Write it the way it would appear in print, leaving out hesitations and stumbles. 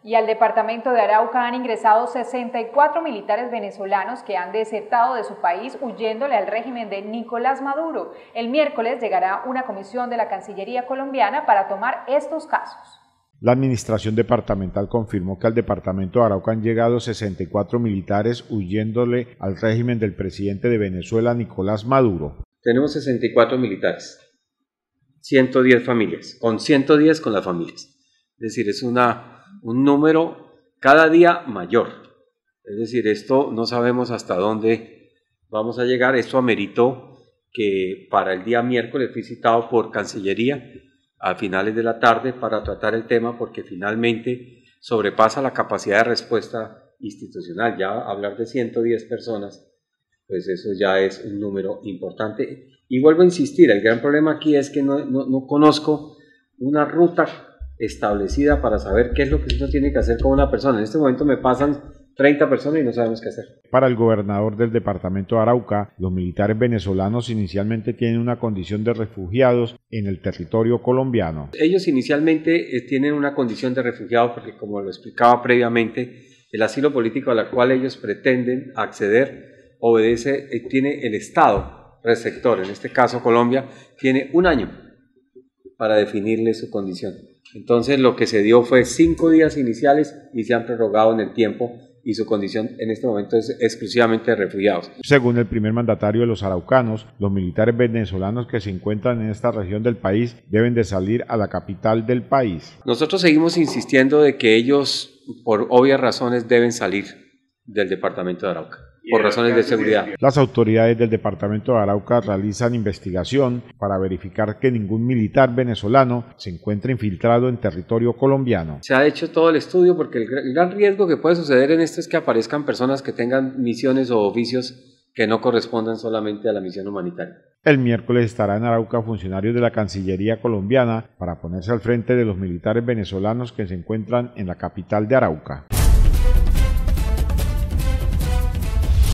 Y al departamento de Arauca han ingresado 64 militares venezolanos que han desertado de su país huyéndole al régimen de Nicolás Maduro. El miércoles llegará una comisión de la Cancillería colombiana para tomar estos casos. La administración departamental confirmó que al departamento de Arauca han llegado 64 militares huyéndole al régimen del presidente de Venezuela, Nicolás Maduro. Tenemos 64 militares, 110 familias, con 110 con las familias. Es decir, es un número cada día mayor. Es decir, esto no sabemos hasta dónde vamos a llegar. Esto ameritó que para el día miércoles fui citado por Cancillería a finales de la tarde para tratar el tema, porque finalmente sobrepasa la capacidad de respuesta institucional. Ya hablar de 110 personas, pues eso ya es un número importante. Y vuelvo a insistir, el gran problema aquí es que no conozco una ruta establecida para saber qué es lo que uno tiene que hacer con una persona. En este momento me pasan 30 personas y no sabemos qué hacer. Para el gobernador del departamento de Arauca, los militares venezolanos inicialmente tienen una condición de refugiados en el territorio colombiano. Ellos inicialmente tienen una condición de refugiados porque, como lo explicaba previamente, el asilo político al cual ellos pretenden acceder tiene el Estado receptor, en este caso Colombia, tiene un año para definirle su condición. Entonces lo que se dio fue 5 días iniciales y se han prorrogado en el tiempo, y su condición en este momento es exclusivamente de refugiados. Según el primer mandatario de los araucanos, los militares venezolanos que se encuentran en esta región del país deben de salir a la capital del país. Nosotros seguimos insistiendo de que ellos, por obvias razones, deben salir del departamento de Arauca, por razones de seguridad. Las autoridades del departamento de Arauca realizan investigación para verificar que ningún militar venezolano se encuentre infiltrado en territorio colombiano. Se ha hecho todo el estudio porque el gran riesgo que puede suceder en esto es que aparezcan personas que tengan misiones o oficios que no correspondan solamente a la misión humanitaria. El miércoles estará en Arauca funcionarios de la Cancillería colombiana para ponerse al frente de los militares venezolanos que se encuentran en la capital de Arauca.